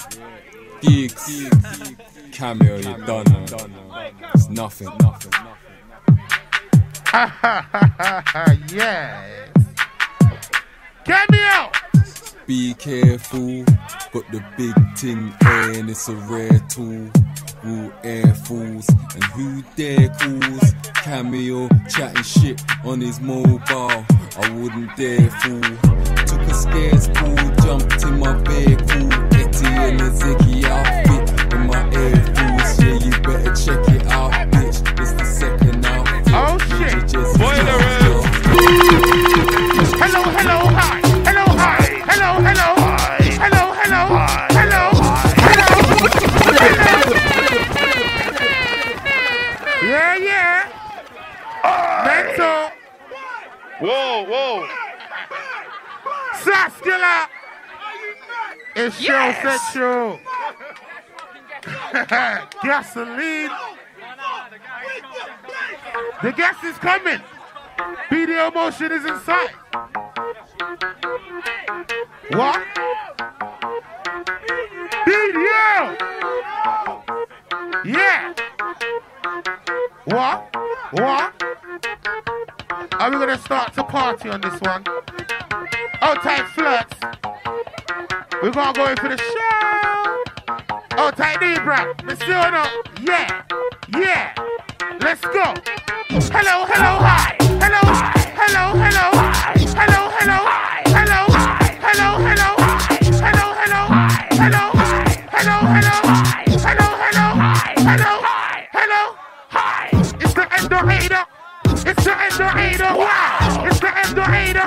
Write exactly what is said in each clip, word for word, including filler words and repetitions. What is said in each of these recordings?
Gigs, Cameo, you done, man. It's nothing, nothing, nothing. Yes. Cameo! Be careful, got the big ting and it's a rare tool. All air fools, and who dare calls Cameo chatting shit on his mobile. I wouldn't dare fool. Took a scarce pool, jumped in my vehicle. Etty and a Ziggy outfit in my air fools. Yeah, you better check it out, bitch. It's the second outfit. Oh shit! Boiler room! Hello, hello, hi! Hello, hi! Hello, hello! Hi! Hello, hello! Hi! Hello! Hello! Hello! Yeah, yeah! Mental! Whoa, whoa! Saskula! It's show Yes. sexual! Gasoline! The gas is coming! Video motion is inside! What? Video! Yeah! What? What? Are we gonna start to party on this one? Oh, tight flirts. We're gonna go in for the show. Oh, tight knee, Brad. Mister Ono. Yeah. Yeah. Let's go. Hello, hello, hi. Hello, hello, hello, hi. Hello, hello, hi. Hello, hello, hello, hi. Hello, hello, hi. Hello, hello, hello, hi. Hello, hello, hi. Hello, hello, hi. It's the Endorator. It's the Endorator. Wow. It's the Endorator.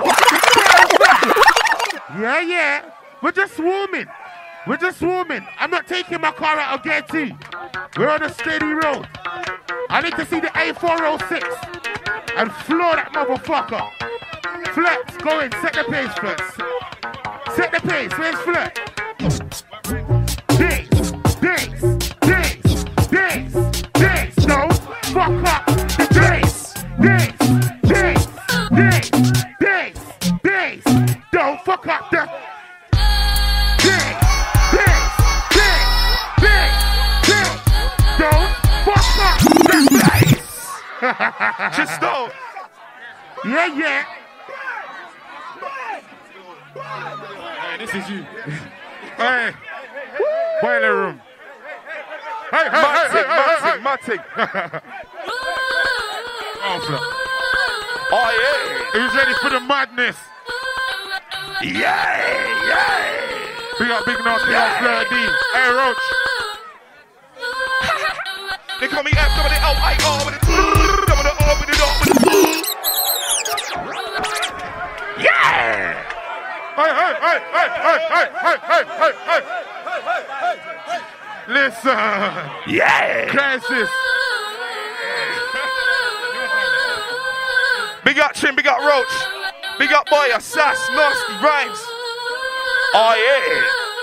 Yeah, yeah. We're just swarming. We're just swarming. I'm not taking my car out of gear two. We're on a steady road. I need to see the A four oh six and floor that motherfucker. Flex, go in. Set the pace, Flex. Set the pace. Where's Flex? Days, days, days, days, days. Don't fuck up the days. Days, days, days, days, days. Don't fuck up the days, days, days, days, days. Don't fuck up the days. Just don't. Yeah, yeah. Hey, this is you. Hey, boiler room. Hey, hey, Matting, hey, hey, hey, matting, hey. Oh, flip. Oh, yeah. Who's ready for the madness? Yeah, yeah. Big up, big Narstie on Flirta D. Hey, Roach. They call me F, W, the L, I, R, with the two. W, the R, with the R, with the two. Yeah. Hey, hey, hey, hey, hey, hey, hey, hey, hey, hey. Listen. Yeah. Crisis. Big up Chin, big up Roach. Big up Boya, Sass, Narstie, Rhymes. Oh, yeah.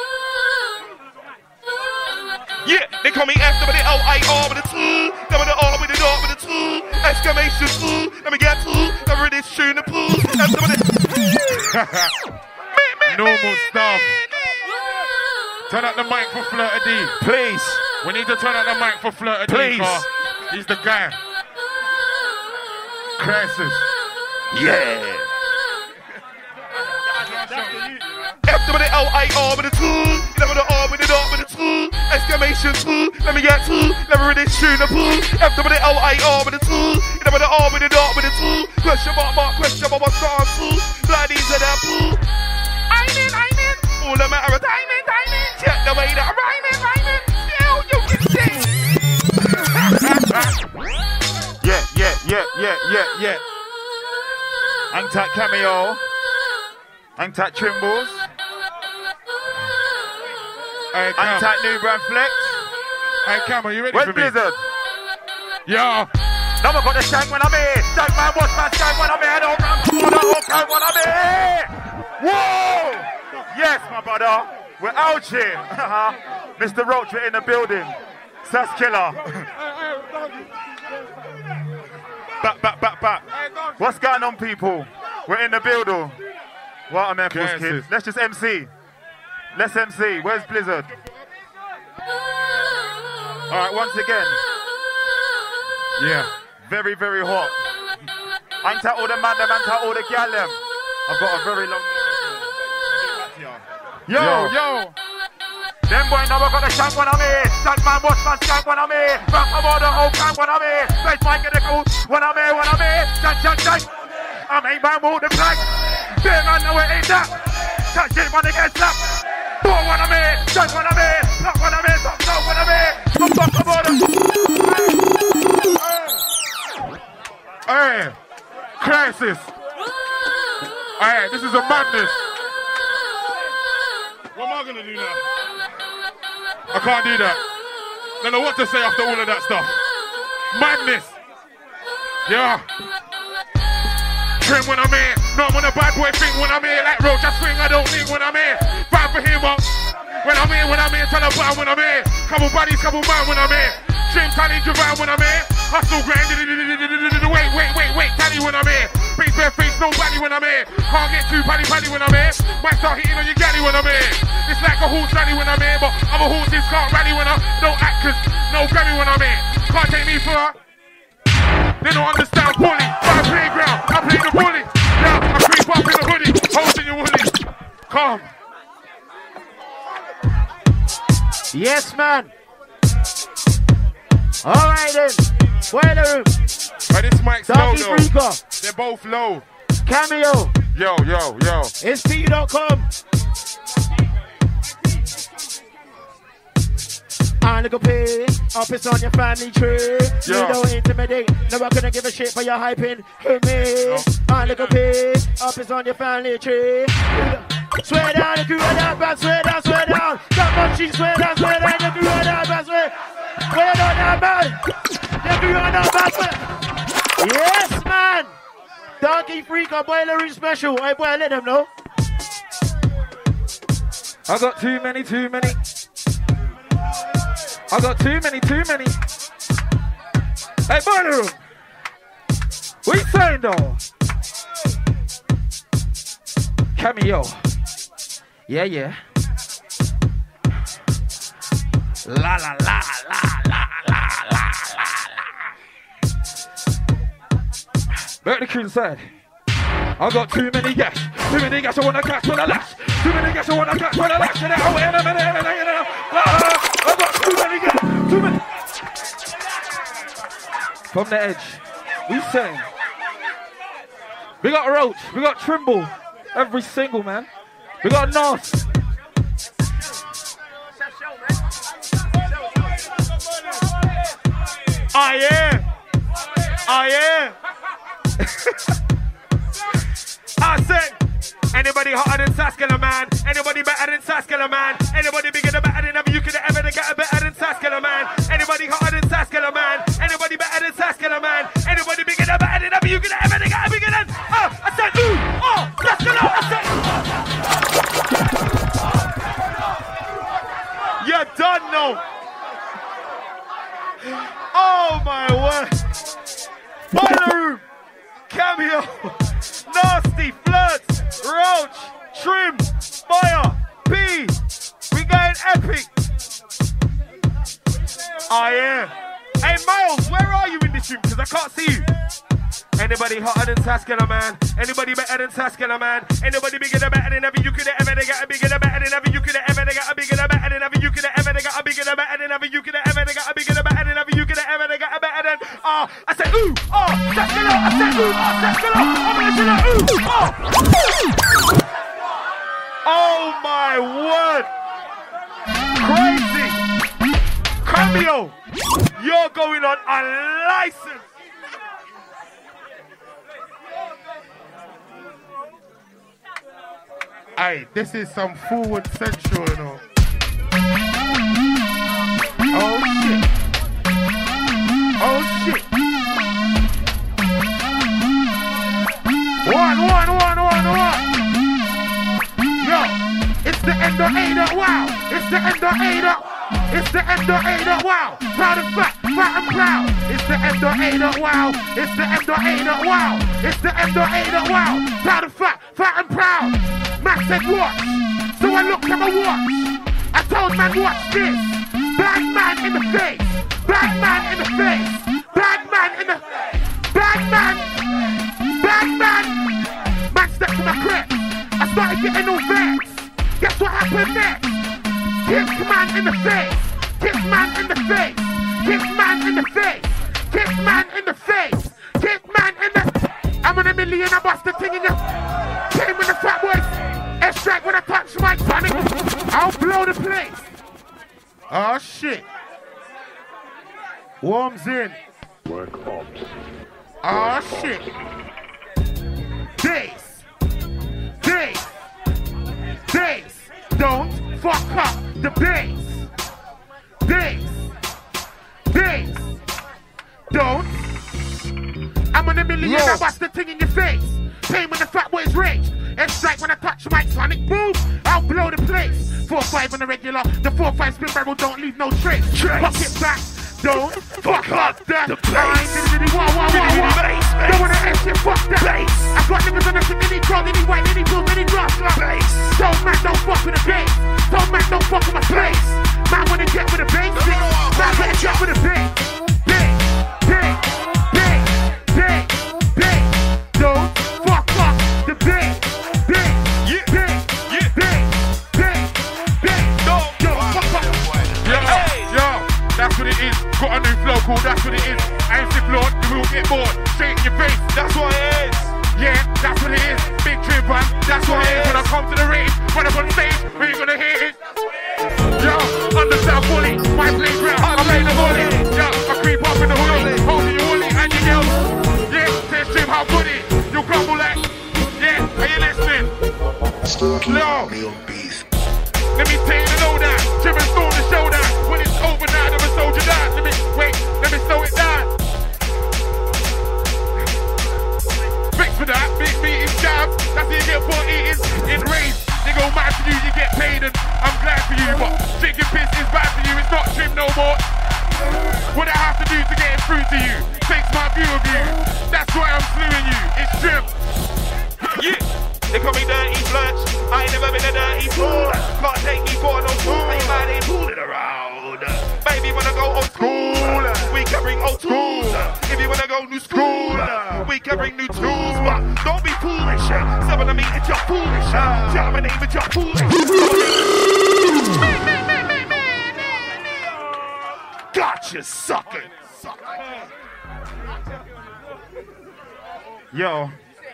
Yeah, they call me F, W, L, I, R, with a two. W, the R, with the R, with a two. Exclamation two. Let me get two. Never this tune the pool. F, W. Normal stuff. Turn up the mic for Flirta D. Please. We need to turn up the mic for Flirta D. Please. Car. He's the guy. Crisis. Yeah. F, W, L, I, R, with a two. Never the R, with the R, with a two. Exclamation two. Let me get two. Never this tune the pool. F, W, L, I, R, with a two. Never the R, with the R, with a two. Question mark, mark, question mark, what's on two? Bloodies in that pool. I'm in, I'm in. All the matter of diamond, diamond. Check the way that I'm rhyming, rhyming. Still, you can sing. Yeah, yeah, yeah, yeah, yeah, yeah. Hang tight, Cameo. Hang tight, Trimbles. Hey, Hang tight, New Brand Flex. Hey, Cam, are you ready Where's for me? Blizzard? Yeah. Now I got the shank when I'm here. Shank man, watch my shank when I'm here. Don't run through the whole time when I'm here. Whoa! Yes, my brother. We're out here. Mister Roach, we're in the building. Sass Killer. Back, back, back, back. What's going on, people? We're in the building. What a Memphis kids. Let's just M C. Let's M C. Where's Blizzard? Alright, once again. Yeah. Very, very hot. I'm to all the man, them, and to all the gal, them. I've got a very long... Yo, yo. yo. Them boy never got a shank one of me. Shank man, watch man, shank one of me. Back about the whole camp one of me. Face mic get the cool. One of me, one of me. Shank, shank, shank. I make man move the plank. Big man know it ain't that. Shank shit when they get slapped. Four one of me. Shank one of me. Knock one of me. Top top one of me. Come back about them. Hey. Crisis. Hey, this is a madness. What am I gonna do now? I can't do that. Don't know what to say after all of that stuff. Madness. Yeah. Trim when I'm here. No, I'm on a bad boy thing when I'm here. Like Roach, I swing, I don't think when I'm here. Bad for him up. When I'm here, when I'm here, tell a bar when I'm here. Couple bodies, couple man when I'm here. Trim, tally, Javon when I'm here. Hustle, grind, wait, wait, wait, wait, tally when I'm here. Face, bare face, nobody when I'm here. Can't get too paddy, paddy when I'm here. Might start hitting on your galley when I'm here. It's like a horse rally when I'm here, but other horses can't rally when I'm... No actors, no Grammy when I'm here. Can't take me for a... They don't understand bully. My playground, I play the bully. Yeah, I creep up in the hoodie, holding your woolly. Come. Yes, man. All right then. Boiler room. Right, this mic's low Darq E though. Freaker. They're both low. Cameo. Yo, yo, yo. S P dot com. I look up here, up it's on your family tree. You Yo. don't intimidate, no I couldn't give a shit for your hyping me. I look up here, up it's on your family tree. Swear down, the crew of that bad, swear down, swear down. That much she swear down, swear down, the crew of that bad, swear. Swear down that bad, the crew of that bad, swear. Yes, man. Darq E Freaker boiler room special. Hey boy, let them know. I got too many, too many. I got too many, too many. Hey, boiler room. What you saying though? Cameo. Yeah, yeah. La la la la la la la la la. Back the crew inside. I got too many gas. Too many gas I wanna catch with a lash. Too many gas I wanna catch with a lash. And I wait a minute, and I I got too many gas. Too many. From the edge. We saying. We got Roach. We got Trimble. Every single man. We got Narstie. I am. I am. I said, anybody hotter than Saskala, man? Anybody better than Saskala, man? Anybody bigger than better than ever? You could ever get better than Saskala, man? Anybody hotter than Saskala, man? Anybody better than Saskala, man? Anybody bigger than better than ever? You could ever get bigger than? Oh, I said, ooh, oh, Saskala, I said. You're done now. Oh my word. Boiler room. Cameo. Narstie, Flirta, Roach, Trim, Fire, P. We going epic. Oh yeah. Hey Miles, where are you in this room? Because I can't see you. Anybody hotter than Saskala, man? Anybody better than Saskala, man? Anybody bigger than better than ever? You could ever get a bigger than better than ever? You could ever get a bigger than better than ever? You could ever get a bigger than better than ever? You could ever get a bigger than better than ever? You could ever get a better than? Ah, I said ooh, oh, Saskala. I said ooh, oh, Saskala. I'm gonna say that ooh, oh. Oh my word! Crazy! Cameo, you're going on a license. Hey, this is some forward central, you know. Oh shit. Oh shit. One, one, one, one, one. Yo, it's the end of Ada, wow. It's the end of Ada. It's the end of Ada, wow. Proud and fat, fat and proud. It's the end of Ada, wow. It's the end of Ada, wow. It's the end of Ada, wow. Proud and fat, fat and proud. Max said watch, so I looked at my watch. I told man watch this. Blind man in the face. Bad man in the face. Bad man in the... Bad man. Bad man. Man stepped to my crib. I started getting all vexed. Guess what happened next? Kick man in the face. Kick man in the face. Kick man in the face. Kick man in the face. Kick man in the... I'm in a million, I bust the thing in your... Came with the fat boys. Extract when I touch my tonic. I'll blow the place. Oh shit. Warms in. Work ops. Oh shit. Days. Days. Days. Don't fuck up the base. Days. Days. Don't. I'm on a million, I bust the thing in your face. Came when the fat boys rage. Extract when I touch my sonic boom. I'll blow the place. four five on the regular. The four five spin barrel don't leave no trace. Pocket back. Don't fuck up that. I ain't diddy wah wah wah wah. Don't wanna ask shit, fuck that. I got niggas on the thing, any crowd, any white, any blue, any rock. Don't man, don't fuck with the bass. Don't man, don't fuck with my place. Man wanna get with the bass. Man wanna get with the bass. Bass, bass, bass, bass, bass. Don't fuck up the bass. Bass, bass, bass, bass, bass. Don't fuck up. Yo, yo, that's what it is. Got a new flow called That's What It Is. And if Lord, you will get bored. Straight in your face, that's what it is. Yeah, that's what it is. Big trim man, that's what it is. When I come to the rave, when I'm on stage, where you gonna hear it? Yo, understand fully, my playground, I play the volley. Yo, I creep up in the hoodie, holding you woolly and your girls. Yeah, test Jim how good it. You crumble like, yeah, are you listening? Yo, let me take the low down. Jim and storm the show down. When it's over now, never sold you down. Let me, wait, let me slow it down. Fix for that, big meeting jab. That's what you get for eating in race. They go mad for you, you get paid and I'm glad for you. But drinking piss is bad for you, it's not Jim no more. What I have to do to get it through to you takes my view of you. That's why I'm slewing you, it's Jim. Yeah. They call me dirty flirts. I ain't never been a dirty fool. Can't take me for no fool. Ain't mad, ain't fooling around. Baby, wanna go old school, we can bring old tools. If you wanna go new school, we can bring new tools. But don't be foolish. Seven of me, it's your foolish. Jam my name, it's your foolish. Gotcha, sucker. Yo.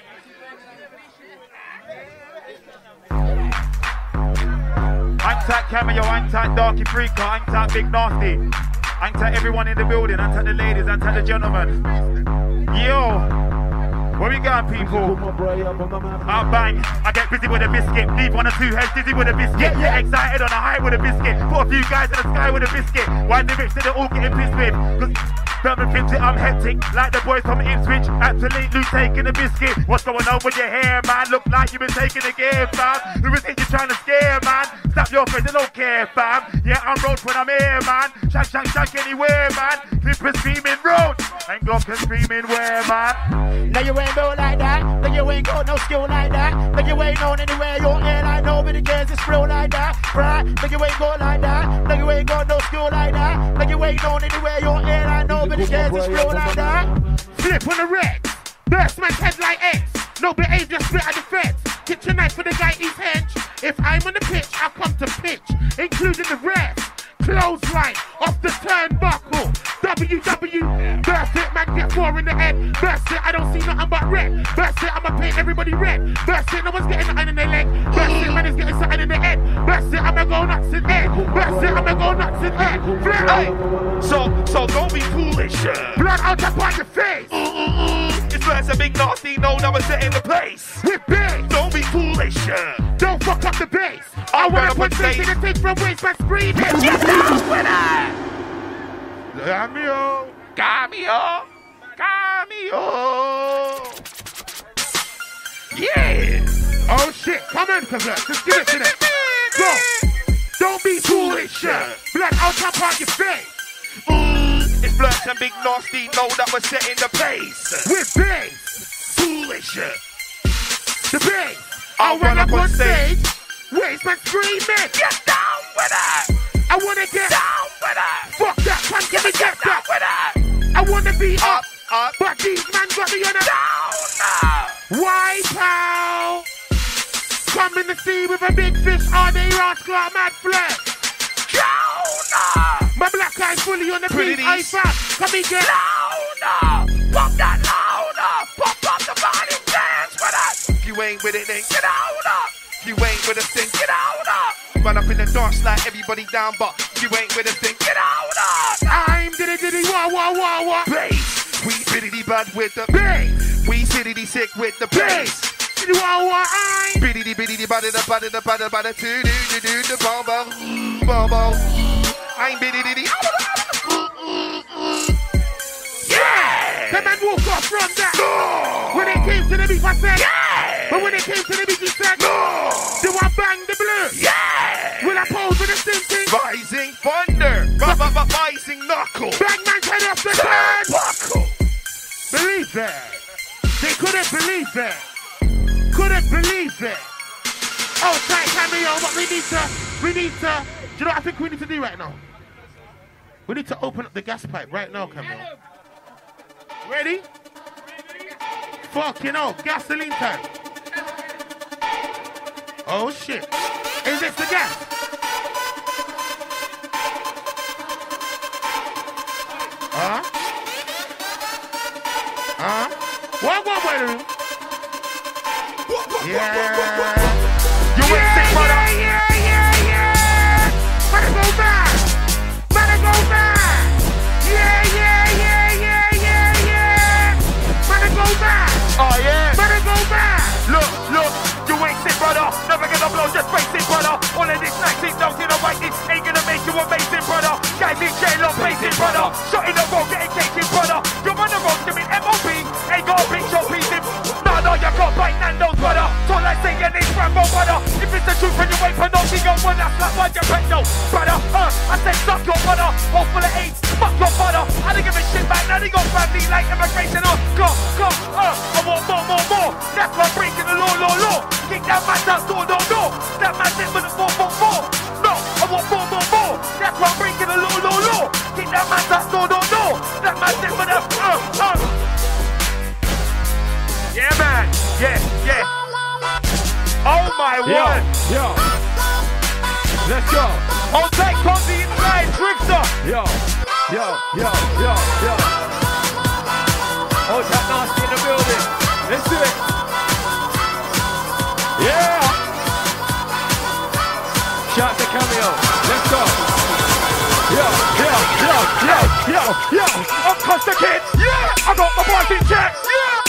I'm tight Cameo, I'm tight Darq E Freaker, I'm tight Big Narstie. I'm tight everyone in the building, I'm tight the ladies, I'm tight the gentlemen. Yo, where we going, people? I bang, I get busy with a biscuit. Leave one or two heads dizzy with a biscuit. Yeah, excited on a high with a biscuit. Put a few guys in the sky with a biscuit. Why the rich they're all getting pissed with? Cause Birmingham thinks it, I'm hectic. Like the boys from Ipswich, absolutely taking a biscuit. What's going on with your hair, man? Look like you've been taking a gear, fam. Who is it you're trying to scare, man? Stop your face, I don't care, fam. Yeah, I'm road when I'm here, man. Shank, shank, shank anywhere, man. Clippers screaming road. And Glock screaming where, man? No, you ain't built like that. No, you ain't got no skill like that. No, you ain't known anywhere. Your airline, nobody cares. It's real like that. Right? No, you ain't got like that. No, you ain't got no skill like that. No, you ain't known anywhere. Your airline, nobody cares. It's real like that. Flip on the wreck. Burst man's head like X. No behavior, split at the fence. Kitchen knife for the guy, he's hench. If I'm on the pitch, I'll come to pitch, including the rest. Clothesline off the turnbuckle. W W. Burst it, man, get four in the head. Burst it, I don't see nothing but red. Burst it, I'ma paint everybody red. Burst it, no one's getting nothing in their leg. Burst it, man, is getting something in the head. Burst it, I'ma go nuts in head. Burst it, I'ma go nuts in head. Flirta. So, so don't be foolish. Blood out upon your face. It's Flirta, Big Narstie, no number set in the place. With bass. Don't be foolish. Don't fuck up the bass. I wanna put stage in the thing from waist by screaming. Get down with it. Cameo. Cameo. Cameo. Yeah. Oh shit, come on, cause just give it to them. Go. Don't be foolish. Blood out top on your face. Mm, it's Flirta and Big Narstie, know that we're setting the pace. With bass. Foolish. The bass. I run up on stage. Waist man screaming. Get down with it. I wanna get down with it. Fuck that, come give me that up, up. but these men got me on a Down. wipe out. Come in the sea with a big fish, are they rascal or mad flesh? Down. My black eye fully on the Pretty beat, I these. fast. Come and get Louder. Pump that louder. Pump up the volume, dance with us. If you ain't with it, then get louder. If you ain't with us, then get louder. Run up in the dance like everybody down, but if you ain't with us, then get louder. I'm diddy diddy wah wah wah wah. Bass. We biddity bad with the Bass. We siddity sick with the bass. Diddy wah wah I'm. Biddity biddity bada da bada da bada bada to do do do the bombo bombo. I'm biddity. Yeah! The man walked off from that. No. When it came to the beat, I said. Yeah. But when it came to the beat, he said. No. Do I bang the blue? Yeah. Will I pose with a symptom? Rising thunder. Rising knuckle. Bang man's head off the turn. Buckle. Believe that. They couldn't believe that. Couldn't believe it. Oh, tight Cameo, but we need to, we need to, do you know what I think we need to do right now? We need to open up the gas pipe right now, Cameo. Ready? Fucking hell, gasoline tank. Oh shit. Is this the gas? Huh? Huh? What, what, what? Yeah. You ain't yeah, sick, brother. yeah, yeah, yeah, yeah. Better go back. Better go back. Yeah, yeah, yeah, yeah, yeah, yeah. Better go back. Oh yeah. Better go back. Look, look. You ain't sick, brother. Never gonna blow, just face it, brother. All of this nineteen don't you know right, this ain't gonna make you amazing, brother. Guys in jail on facing, brother. Shot in the road, getting caking, brother. You're on the road, giving M O B. Ain't got a big shot piece in. No, no, you got bite Nando's, brother. Don't like say your name's Rambo, brother. If it's the truth and you wait for no, she gon' run that slap on your pet, no, brother. Uh, I said suck your mother. All full of AIDS, fuck your mother. I don't give a shit back, now they got family like immigration. Uh, go, go, uh, I want more, more, more. That's why I'm breaking the law, law, law. Kick that man out, door, door, door. That man said with a four, four, four. No, I want more, more, more. That's why I'm breaking the law, law, law. Kick that man out, door, door, door. That man said with a, uh, uh. Yeah, man. Yeah, yeah. Oh, my word. Yo. Let's go. On deck comes the inside drifter. Yo. Yo. Yo. Yo. Yo. Oh, that Narstie in the building. Let's do it. Yeah. Shout to Cameo. Let's go. Yo. Yo. Yo. Yo. Yo. Yo. I'm Costa Kids. Yeah. I got my boys in check. Yeah.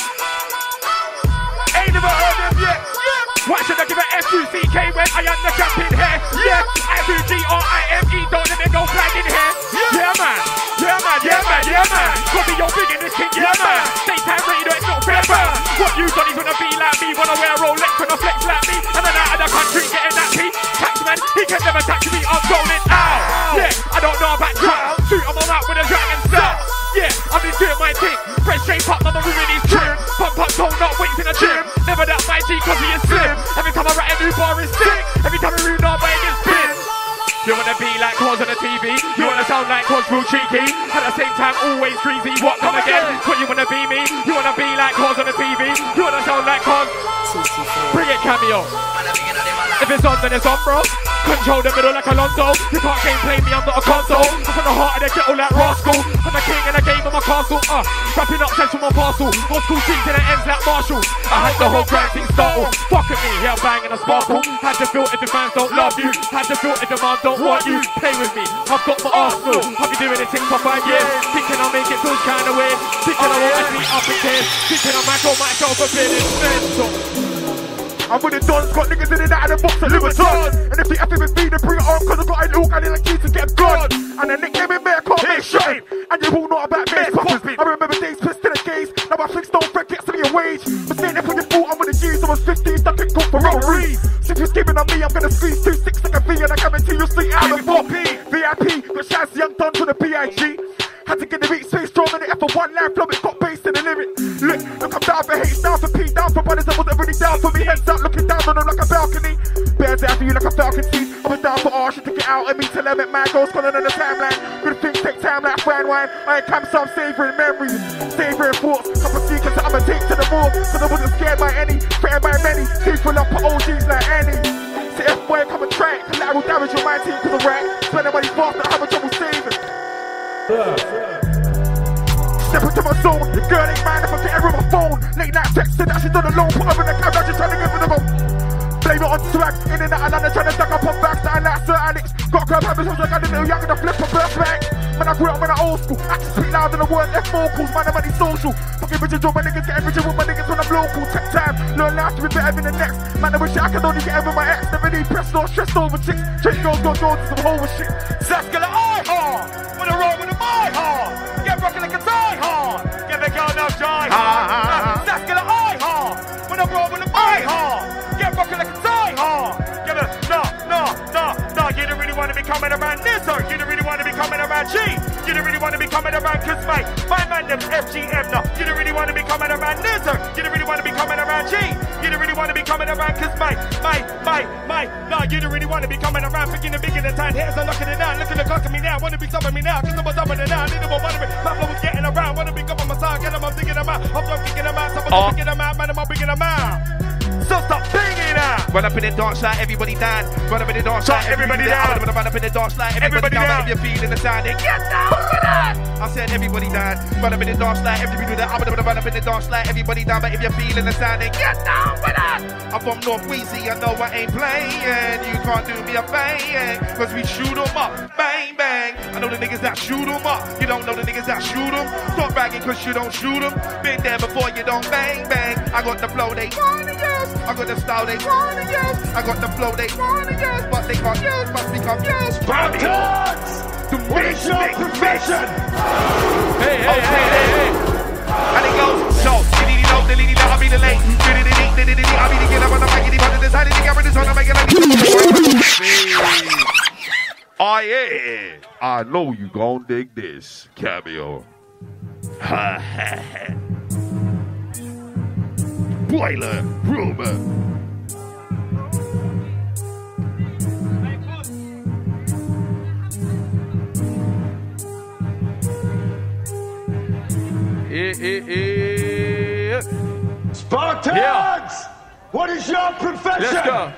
Ain't never heard them yet. Why should I give an F U C K when I am the champion here? Yeah, F U G R I M E, don't let me go flag in here. Yeah, man, yeah, man, yeah, man, yeah, man. Could be your big in this king, yeah, man. Daytime radio, it's not fair, man. What you got is gonna be like me, wanna wear a Rolex, wanna flex like me, and then out of the country getting that key. Taxman, he can never touch me, I'm going out. Yeah, I don't know about drown. Shoot, I'm all out with a dragon style. Yeah, I've been doing my thing. Fresh shape up, mama ruin these tunes. Pump up, tone up, weights in the gym. Never that my G cause he is slim. Every time I write a new bar is sick. Every time I read up, I get spin. You wanna be like Cause on the T V? You wanna sound like Cause real cheeky? At the same time, always greasy. What, come again? What, you wanna be me? You wanna be like Cause on the T V? You wanna sound like Cause? Bring it, Cameo. If it's on, then it's on, bro. Control the middle like Alonso. You can't gameplay me, I'm not a console. I'm from the heart of the ghetto like Rascal. I'm a king and a game of my castle. Uh, wrapping up sets from my parcel. Old school scenes and it ends like Marshall. I had the whole crowd thing startled. Fuck at me, yeah, bang and a sparkle. Had to feel if the fans don't love you. Had to feel if the man don't want you. Play with me, I've got my arsenal. I've been doing this thing for five years. Thinking I'll make it feel kinda weird. Thinking I won't actually up in tears. Thinking I might go myself a bit mental. I'm with the dons, got niggas in and out of the box of Liverpool. And if they have to be feed, they bring it on, cause I got a look and they like you to get gone. And the nickname in there can't make shame. And you all know about me. I remember days pissed to the gaze. Now my flicks don't fret, gets to me a wage. But saying if you fool, I'm with the G's. I was fifteen, ducking cook for robberies. So if you're scheming on me, I'm gonna squeeze two six like a V. And I guarantee you'll see out of four P. V I P, got Shaz Young Dons with a B I G. Had to get the beat stay strong and it for one line flow, it got bass in the lyric. Look, look, I'm down for H, down for P, down for brothers that wasn't really down for me. Heads up, looking down on them like a balcony. Bare girls after you like a falcon teeth. I was down for all shit to get out of me till I met my ghost calling on the timeline. Good things take time like fine wine. I ain't come some savoring memories, savoring thoughts. Couple secrets that I'ma take to the mall. Cause I wasn't scared by any, threatened by many. People up for O Gs like Annie. So if boy come and try it, collateral damage on my team cause I'm right. Spend the money fast and having trouble saving. Step into my zone, the girl ain't mine if I get her on my phone. Late night texting that she's on the loan, put her in the cab, just trying to get rid of them. Blame it on swag, in and out of London, trying to stack up on bags that I like Sir Alex. Got grab habits, I was like I didn't know young enough, flip a first back. Man, I grew up when I old school, actions speak loud in the word, F vocals, man, I'm money social. Fucking bitches, all my niggas getting richer with my niggas when I'm local. Tech time, learn life to be better than the next. Man, I wish I could only get over my ex, never need press or stressed over chicks. Chase girls, go go to some whole with shit. Saskala, I hard, with a roll with a my hard. Get rockin' like a die hard, get the girl now die hard. Saskala, I hard, with a roll with a my hard. Get rockin' like a die hard. Get a no, no, no, no. You don't really wanna be coming around this, or you don't really wanna be coming around G. You don't really wanna be coming around cause my my man them F G M no. You don't really wanna be coming around this, or you don't really wanna be coming around G. You don't really wanna be coming around cause my my my my no. You don't really wanna be coming around picking the big in the time. Here's a knocking it down, look at the clock at me now. Wanna be stopping me now, cause I'm stopping it now. Need more money, my flow is getting around. Wanna be up on my side, get them, I'm digging them out. I'm just kicking them out, someone's picking them out, man, I'm picking them out. So stop banging out. Run up in the dance like everybody down. Run up in the dance like everybody down. Run up in the dance like everybody down. If you're feeling the sound, then get down with that. I said everybody down. Run up in the dance like everybody down. I'm gonna run up in the dance like everybody down. But if you're feeling the sound, then get down with that. I'm from North Wheezy, I know I ain't playing. You can't do me a bang, cause we shoot 'em up, bang bang. I know the niggas that shoot 'em up. You don't know the niggas that shoot 'em. Stop bragging cause you don't shoot 'em. Been there before, you don't bang bang. I got the flow they wanna use. I got the style they wanna use. I got the flow they wanna use, but they can't use, must become used. Spartans! What is your profession? Hey, hey, hey, hey, hey. And it goes, so, diddy low, diddy low, I'll be the late. Diddy diddy diddy I'll be the kid up on the mic, diddy but this, how did you get rid of this on the mic, and I Oh yeah, I know you gon' dig this, Cameo. Ha ha ha. Boiler, rumor. Eh, eh, eh. Spartans! Yeah. What is your profession? Let's go.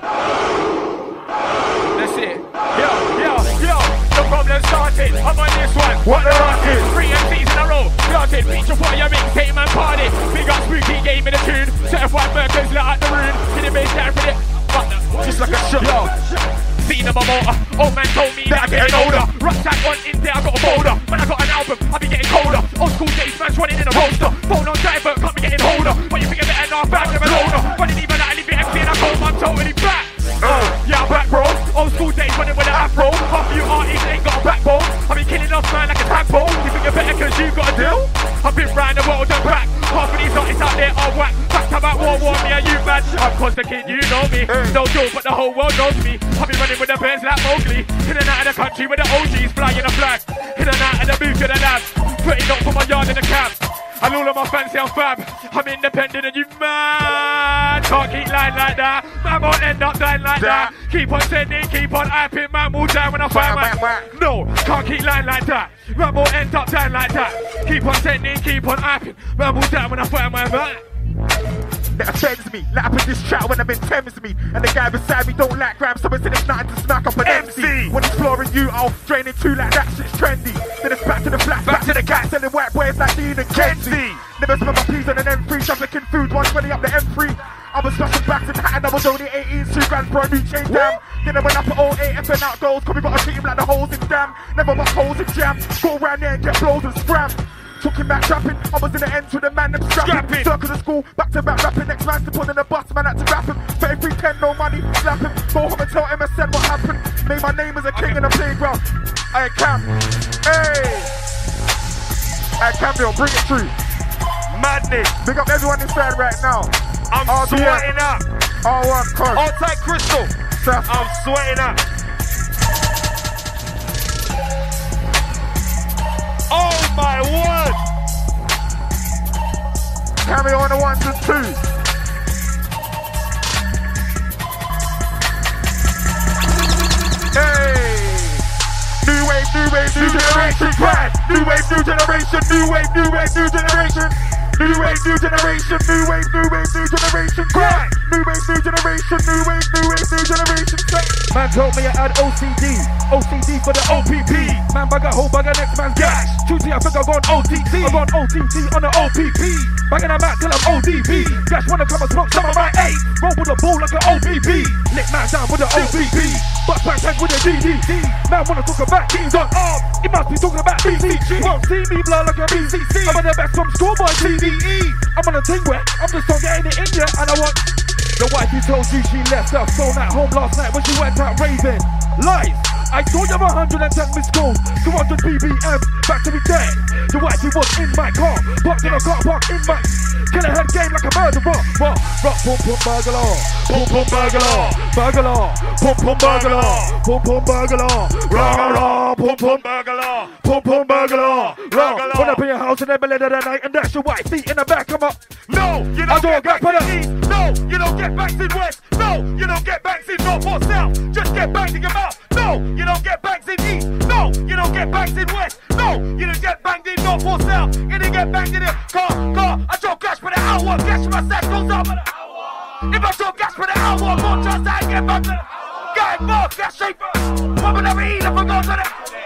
That's it. Yo, yo, yo. The problem started. I'm on this one. What the rock is? Three M Cs in a row. Started. Feature for your mixtape man party. Big up Spooky game in the tune. Certified workers let out the room. Hit the bass down for it. Just like a shot. Yo. Seen in my motor. Old man told me that I'm getting older. Rucksack on in there, I got a folder. When I got an album, I be getting colder. Old school days, man's running in a roaster. Phone on driver, can't be getting holder. But you think you're better now, back never loader. Running even like I leave it empty and I go, I'm totally back. Uh, yeah, I'm back, bro. Old school days running with an afro. Half of you artists ain't got a backbone. I've been killing off man like a tadpole. You think you're better cause you got a deal? I've been round the world and back. Half of these artists out there are whack. Back to back, war, war, me and you, man. I'm cause the kid, you know me. No joke, but the whole world knows me. I've been running with the birds like Mowgli. In and out of the country with the O Gs flying a flag. In and out of the booth to the lab. Putting up for my yard in the cab. And all of my fans say I'm fab. I'm independent and you mad. Can't keep lying like that. Man won't end up dying like that. Keep on sending, keep on hyping. Man will die when I find man. No, can't keep lying like that. Man won't end up dying like that. Keep on sending, keep on hyping. Man will die when I find my man. That offends me, let up in this chat when I'm in Thames me. And the guy beside me don't like grams, so it's in it's nothing to smack up an M C. When exploring you, I'll drain it too like that shit's trendy. Then it's back to the flat, back to the cat, selling white boys like Dean and Kenzie. Never spent my peas on an M three, I'm licking food, one twenty up the M three. I was smashing backs in the hat and I was only eighteen, two grand for a new chain down. Then I went up at oh eight, F N out goals, cause we gotta treat him like the holes in jam. Never my holes in jam, go around there and get blows and scram. Took him back trapping, I was in the end with the man them strapping. Circle the school, back to back rapping. Next man's to put in the bus, man had to rap him. thirty-three ten, no money, slap him. Go home and tell M S N what happened. Made my name as a king in the playground. I Cam, hey, I Cameo, bring it through. Madness. Big up everyone inside right now. I'm R B M. sweating up. R one Cos. All tight crystal. Seth. I'm sweating up. Oh my word! Cameo on the ones and twos. new wave, new generation. Grind, new wave, new generation. New wave, new wave, new generation. New wave, new generation. New wave, new wave, new generation. Grind, new wave, new generation. New wave, new wave, new generation. Man told me I had O C D, O C D for the O P P. Man bag a whole bag of next man's gas. Tuesday I think I've gone O T T. I've gone O T T on the O P P. Banging them out till I'm O D B. Gash wanna come and smoke some of my eight. Roll with a ball like an O P P. Lick man down with the O P P. Butt back tank with a D D D. Man wanna talk about teams on arm. He must be talking about B C G. Won't see me blow like a B C C. I'm on the back from schoolboy T D E. I'm on a thing where I'm just not getting it in yet. And I want the wife who told you she left her phone at home last night when she went out raving. Lies. I saw you one hundred ten missed calls, two hundred B B Ms, back to be dead. The wife who was in my car, parked in a car park in my killer head game like a murderer. Rock, rock, boom, boom, burglar, boom, boom, burglar, burglar, boom, boom, burglar, boom, boom, burglar, rah, rah, boom, boom, burglar, boom, boom, burglar, rah. Put up in your house in the middle of the night and that's your white feet in the back. Come up. No, you don't get back in east. No, you don't get back in west. No, you don't get back in north or south. Just get back in your mouth. No, you don't get banged in east. No, you don't get banged in west. No, you don't get banged in north or south. You don't get banged in the car, car. I draw cash for the hour. Cash my sack goes up for the hour. If I draw cash for the hour, more trust I get back to the hour. Guy more cash shaper. Papa never eat if I go to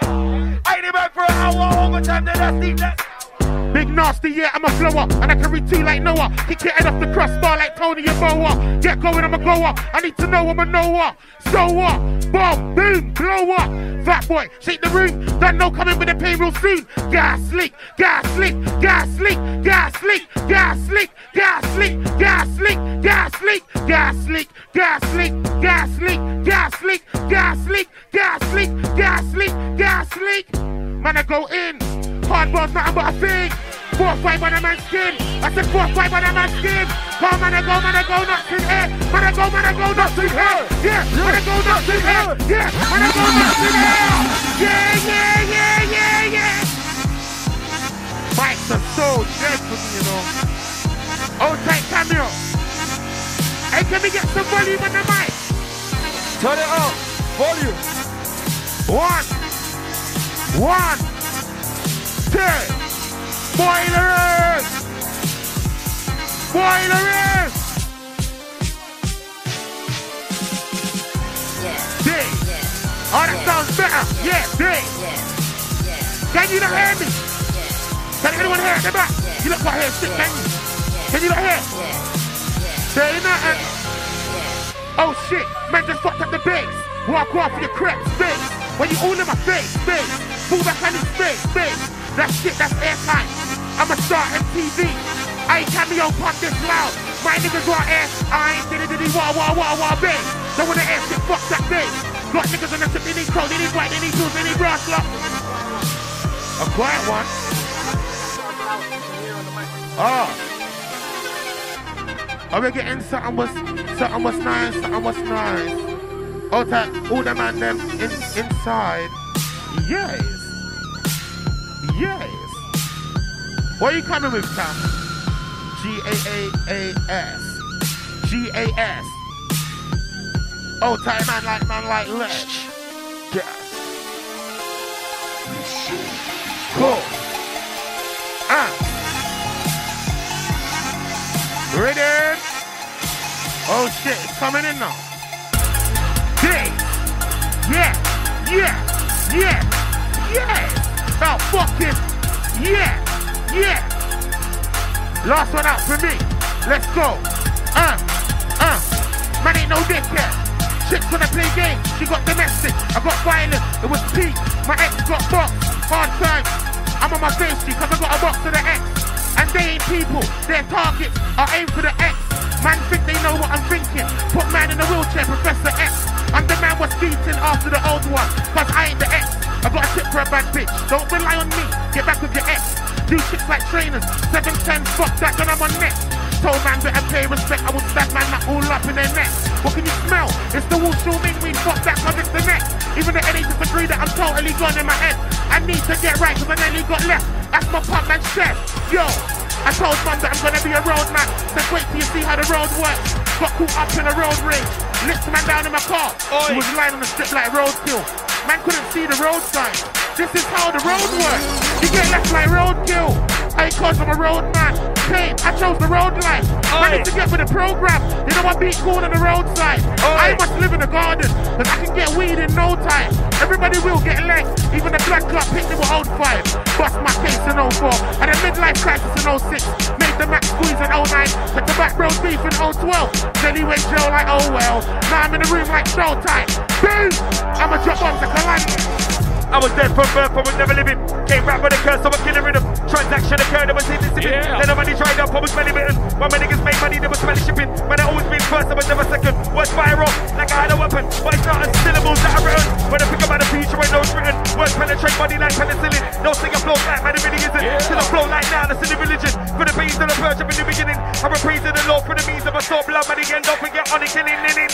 the I ain't it back for an hour. Overtime, then that's deep. That's Big Narstie, yeah, I'm a flower, and I can read two like Noah. Kick your head off the crossbar like Tony and Boa. Get going, I'm a grower. I need to know I'm a knower. So what? Bomb, boom, blow up. Fat boy, shake the room. Don't know coming with the pain real soon. Gas leak, gas leak, gas leak, gas leak, gas leak, gas leak, gas leak, gas leak, gas leak, gas leak, gas leak, gas leak, gas leak, gas leak, gas leak, gas leak. Man, I go in. Hardball's nothing but a thing. Four five on a man's skin. I said four five on a man's skin. Go man, I go, man, I go, nuts in here. Man, I go, man, I go, nuts in here. Yeah, man, I go, nuts in here. Yeah, man, I go, nuts in here. Yeah, yeah, yeah, yeah, yeah. Mics are so dead for me, you know. Oh, tight Cameo. Hey, can we get some volume on the mic? turn it up. Volume. One. One. Two. Boiler in! Boiler in! Yeah. D. Yeah. Oh, that yeah. sounds better. Yeah, D. Yeah. Yeah. Can you not hear me? Yeah. Can anyone hear it in the back? Yeah. You look like here, shit, can you? Yeah. Can you not hear? Yeah. Yeah. Say nothing. Yeah. Oh shit, man just fucked up the bass. Walk off with your crap, space. When you all in my face, space. Move back on his space, space. That shit, that's airtime. I'ma start M T V. I ain't Cameo pop this loud. My niggas want air. I ain't diddy diddy wah wah wah wah bass. Don't wanna air shit, fuck that bass. Got niggas on the tip, they need crow, they need white, they need tools, they need brass lock. A quiet one. Oh. Are we getting something was something was nice, something was nice. Oh, that all the man them in, inside. Yes. Yes. What are you coming with, Cam? G A A A S. G A S. Oh, tight man like man like Ledge. Yes. Cool. Ah. Ready? Oh shit, it's coming in now. Day. Yeah. Yeah. Yeah. Yeah. Now fucking. Yeah. Yeah. Last one out for me. Let's go. Uh. Uh. Man ain't no dickhead. Chicks wanna play games. She got domestic. I got violent. It was peak. My ex got boxed. Hard time. I'm on my face because I got a box to the X. And they ain't people. Their targets are aimed for the X. Man think they know what I'm thinking. Put man in a wheelchair, Professor X. I'm the man was beaten after the old one. Cause I ain't the X. I got a tip for a bad bitch. Don't rely on me. Get back with your ex. Do chicks like trainers. Seven ten, fuck that, then I'm on next. Told man better pay respect. I will stab man that all up in their neck. What can you smell? It's the Wu Shu Ming weed. Fuck that, cause it's the next. Even the N A disagree that I'm totally gone in my head. I need to get right cause I nearly got left. That's my pump man chef. Yo, I told mum that I'm gonna be a road man. Said wait till you see how the road works. Got caught up in a road rage. Lift man down in my car. He was lying on the strip like roadkill. Man couldn't see the road sign. This is how the road works. You get left like roadkill. I cause I'm a road man. Hey, I chose the road life. I need to get with the program. You know I beat cool on the roadside. I must live in the garden, cause I can get weed in no time. Everybody will get legs. Even the blood clot picked them with old five. Bust my case in oh four. And a midlife crisis in oh six. Made the max squeeze in oh nine. Took the back road beef in oh twelve. Then he went jail like oh well. Now I'm in the room like showtime. Boom! I'ma drop bombs like a land. I was dead from birth, I was never living. Came rap with a curse, I was killing rhythm. Transaction occurred, I was in the city. Yeah. Then the money dried up, I was belly bitten. When my niggas made money, they was smelly shipping. Man, I always been first, I was never second. Words fire off, like I had a weapon. But it's not as syllables that I written. When I think about the future, ain't no written. Words penetrate body like penicillin. No singer flows like man, it really isn't. Yeah. Till I flow like now, that's in the religion. For the bees of the purge, I'm in the beginning. I'm a praise of the Lord for the means of a soul blood. Money end up and get on it, killing.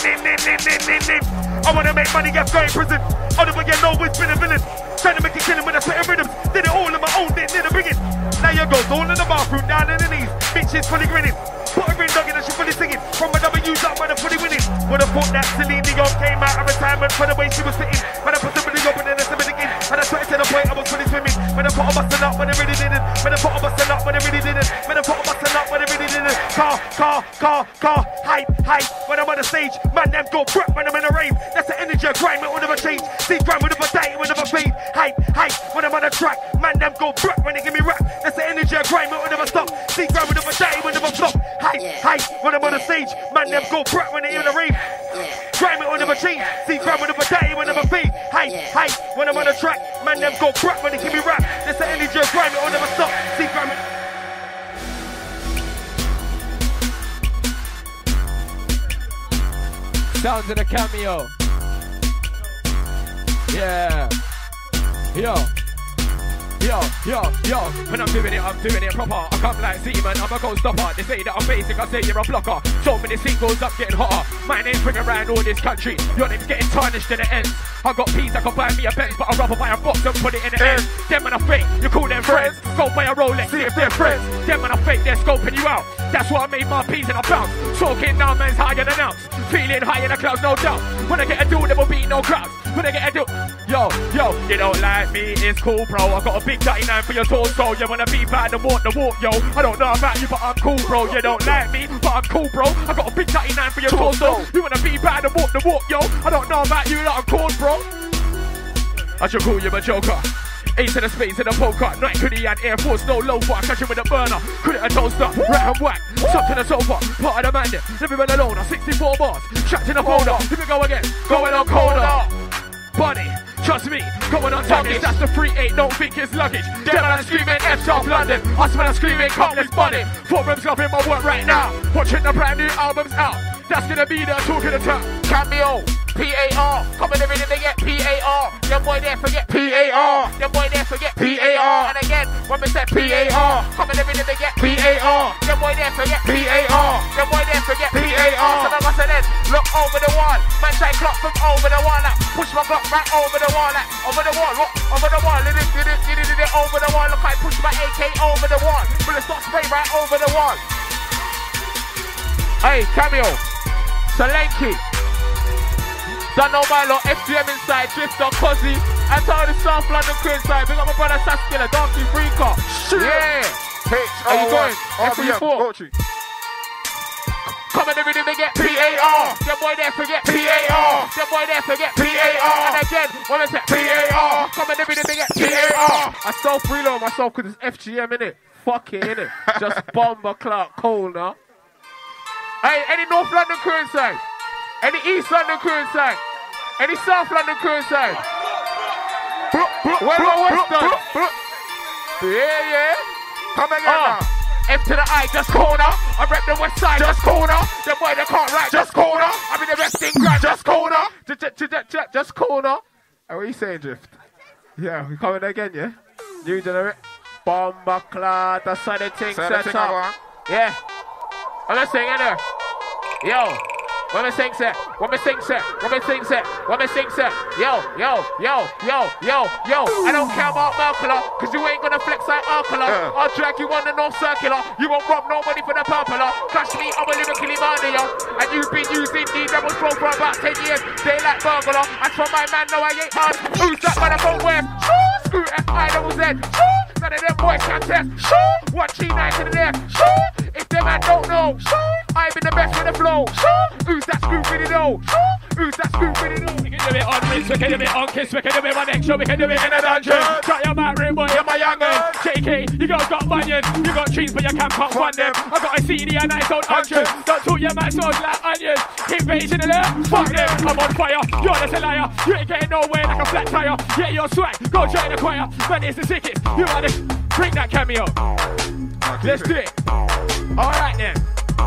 I wanna make money, get going prison. I never get no, it's been a villain. Trying to make a killing with a set of rhythms. Did it all on my own, didn't need a bringing. Now you goes all in the bathroom, down on the knees. Bitches fully grinning. Put her in dog and she fully singing. From a W's up, man, I'm fully winning. Would have thought that Celine Dion came out of retirement for the way she was fitting. When I put somebody open and I said again. And I swear to the point I was fully swimming. When I put a bustin' up, when I really didn't. When I put a bustin' up, when I really didn't. When I put a bustin' up, when I really didn't. Car, car, car, car, hype, hype. When I'm on the stage, man, them go crap when I'm in a rave. That's the energy of grime, it will never change. See, grime will never die, it will never fade. Hype, hype, when I'm on the track, man, them go crap when they give me rap. That's the energy of grime, it will never stop. See, grime will never die, it will never flop. Hype, hype, when I'm on the stage, man, them go crap when they in a rave. Grime, it will never change. See, grime will never die, it will never fade. Hype, hype, when I'm on the track, man, them go crap when they give me rap. That's the energy of grime, it will never stop. See, grime, it Sounds of the Cameo. Yeah. Yo. Yo, yo, yo, when I'm doing it, I'm doing it proper. I come like seaman, I'm a goal stopper. They say that I'm basic, I say you're a blocker. So many singles, I'm getting hotter. My name's ringing around all this country. Your name's getting tarnished to the end. I got peas, I can buy me a Benz, but I'd rather buy a box and put it in the end. Them when I fake, you call them friends. Go buy a Rolex, see if they're friends. Them when I fake, they're scoping you out. That's why I made my peas and I bounce. Talking now, man's higher than ounce. Feeling high in the clouds, no doubt. When I get a deal, there will be no crowds. When I get a deal, yo, yo, you don't like me, it's cool, bro. I got a big thirty-nine for your torso. You wanna be bad and walk the walk, yo. I don't know about you, but I'm cool, bro. You don't like me, but I'm cool, bro. I got a big thirty-nine for your torso. You wanna be bad and walk the walk, yo. I don't know about you, but I'm cool, bro. I should call you a joker. Ace in the space in the poker. Night hoodie and Air Force, no loafer. Catch him with a burner. Credit a toaster. Right and whack. Stuck to the sofa. Part of the man there. Living well alone. sixty-four bars. Trapped in a folder. Here we go again. Going on colder. Bunny. Trust me, going on target. That's the three eight, don't think it's luggage. Then I'm screaming F-Sharp London. Us when I'm screaming Cutlass Bunny. Four rooms loving my work right now. Watching the brand new albums out. That's gonna be the talk of the town. Cameo, P A R. Coming every day they get P A R. Them boy there forget P A R. Them boy there forget P A R. And again, when we say P A R. Coming every day they get P A R. Them boy there forget P A R. Them boy there forget P A R. So I said then, look over the wall. Man try clock from over the wall. Like, push my clock right over the wall. Like, over the wall, look, over the wall. Did it, did it, did it, did it, over the wall. Look, I push my A K over the wall. Bullets start spray right over the wall. Hey, Cameo. Solanke. Don't know my lot, F G M inside, Drifter, Cozzy. And to all the South London crew inside. Big up my brother Saskiller, Darq E Freaker. Yeah. Are you going? F E four. Come on, everything they get P A R. Them boy there forget P A R. Them boy there forget P A R. And again, when I say P A R. Come on, everything they get P A R. I self-reload myself because it's F G M in it. Fuck it, innit? Just bomber Clark Cole now. Hey, any North London crew inside? Any East London crew inside? Any South London crew inside? Where my Western? Yeah, yeah. Come again uh, now. F to the I, just corner. I rep the West Side, just corner. The boy that can't rap, just corner. I'm in the best thing, grand, just corner. Just corner. Hey, what are you saying, Drift? Yeah, we coming again, yeah? New generate. Bomber clad, the sunny thing set up. Yeah. I'm not saying it. Yo. When me sing set, when me sing set, when me sing set, when me sing set, yo, yo, yo, yo, yo, yo. I don't care about Mercular, cause you ain't gonna flex like Urkula. Uh. I'll drag you on the North Circular. You won't rob nobody for the purpler. Clash me, I'm a lyrically murder. And you've been using these devils flow for about ten years. They like burglar. And from my man, no, I ain't hard. Who's that motherfucker with? Screw blend. None of them boys can test. One three nine to the left. If them man don't know, I be the best with the flow. Who's that scoop with it though? Who's that scoop with it though? We can do it on wrist, we can do it on kiss, we can do it on next show, we can do it in a dungeon. Try your mouth, ring boy, you're my youngin'. J K, you guys got bunions, you got trees, but you can't fund them. I got a C D and I sold hundreds. Don't talk your man swords like onions. Invasion in there, fuck them. I'm on fire, you're just a liar. You ain't getting nowhere like a flat tire. Yeah, you're swag, go join the choir. Man, it's the sickest. You want to bring that cameo. Let's do it. Alright then.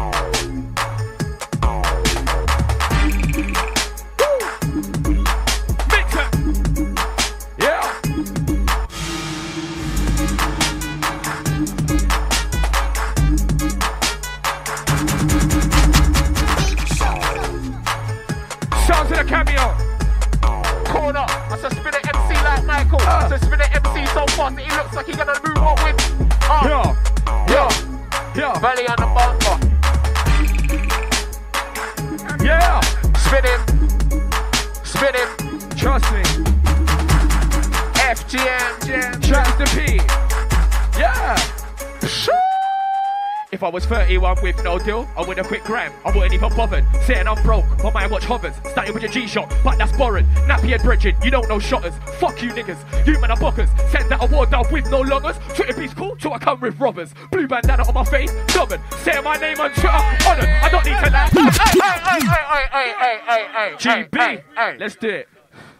Mix it. Yeah. Sounds of the cameo. Corner. I said spin an M C like Michael. I uh. said spin an M C so fast that he looks like he's gonna move on with. Uh. Yeah. Yeah. Yeah. Belly on the bunker. Yeah. Spin him. Spin him. Trust me. F G M. Trust the P. Yeah. Shoo. If I was thirty-one with no deal, I would have quit gram. I wouldn't even bothered. Saying I'm broke, but my watch hovers. Starting with your G-Shock, but that's boring. Nappy-head bridging, you don't know shotters. Fuck you niggas, you man are bookers. Send that award down with no loggers. Twitter beats cool till I come with robbers. Blue bandana on my face, stubborn. Saying my name on Twitter, honoured. I don't need to lie. Hey, hey, hey, hey, hey, hey, hey, hey, G B, hey, hey. Let's do it.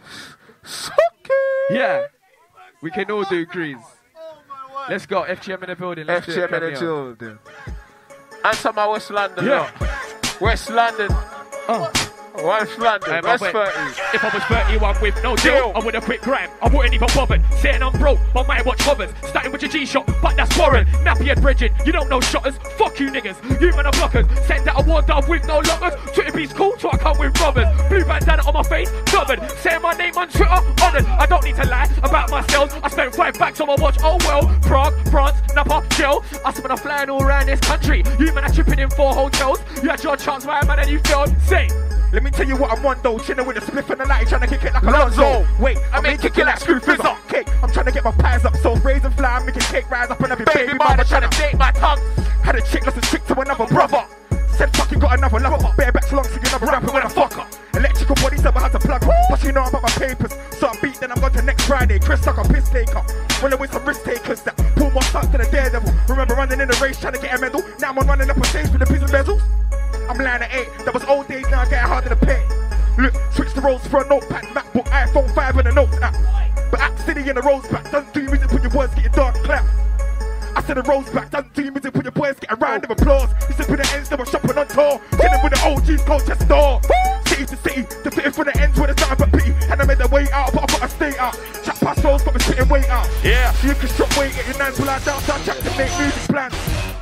Yeah, we can all do greens. Let's go, F G M in the building. Let's F G M in the building. Answer my West London. Yeah. Lot. West London. Oh. West London. Um, West thirty. If I was thirty-one with no deal, deal. I would have quit crime. I wouldn't even bothered. Saying I'm broke, but my watch hovers. Starting with your G-Shock, but that's foreign. Nappy-head bridging, you don't know shotters. Fuck you niggas, you man are blockers. Send that award down with no loggers. Twitter beats cool till I come with robbers. Blue bandana on my face, covered. Saying my name on Twitter, honoured. I don't need to lie about my sales. I spent five backs on my watch, oh well. Prague, France, Napa, Jill. I spent a flying all around this country. You man are tripping in four hotels. You had your chance, my man, and you failed. Say. Let me tell you what I'm on though. Chilling with a spliff and a light, trying to kick it like Alonzo. Wait, I make kick it like screw fizz up. Cake, I'm trying to get my pies up. So raisin fly, I'm making cake rise up and every baby, baby mama trying to date my tongue. Had a chick lost a chick to another brother. Said fucking got another lover. Bareback long to another rapper when I fuck her. Electrical body said I had to plug her. But you know about my papers. So I beat, then I'm going to next Friday. Chris suck a piss taker. Well, there was some risk takers that pull my socks to the daredevil. Remember running in the race trying to get a medal. Now I'm running up on stage with the prison bezels. I'm lying at eight. That was old days, now I get harder to pay. Look, switch the roles for a notepad, MacBook, iPhone five and a notes app. But act city in the rose back, doesn't do you music, put your words, get your dark clap. I said the rose back, doesn't do you music, put your boys, get a round of applause. You said put the ends, never shopping on tour. Killing with the O Gs, cold chest door. City to city, defeated for the ends where there's nothing but pity. And I made the way out, but I gotta stay out. Chat past roads, got me spitting weight out. Yeah, you can shop weight, get your nines while I down, start chat to make music plans.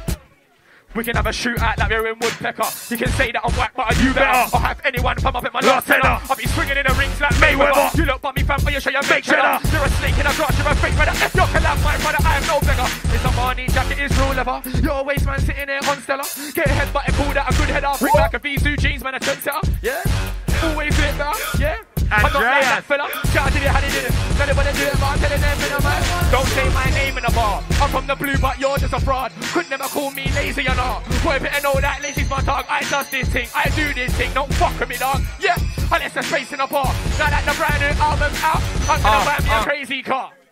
We can have a shootout like we're in Woodpecker. You can say that I'm whack, but I do better. I'll have anyone come up in my last tenner. I'll be swinging in the rings like Mayweather. You look bummy fam, but you show your make cheddar. You're a snake in a grass, you're a fake brother. If you're collab, my brother, I am no beggar. It's a Marnie jacket, it's real leather. Your waist man sitting there on Stella. Get a head button, pulled out a good header. Bring back a V-Zoo jeans, man, a trendsetter. Yeah, always fit better. Yeah. I'm not like that fella. Shout to the how they did it. Tell them what they do it, but I'm telling them in a man. Don't say my name in a bar. I'm from the blue, but you're just a fraud. Could never call me lazy or not. Boy, better know that lazy's my dog. I does this thing, I do this thing. Don't fuck with me, dog. Yeah, unless there's space in a bar. Now that the brand new album's out, I'm gonna uh, buy me uh. a crazy car.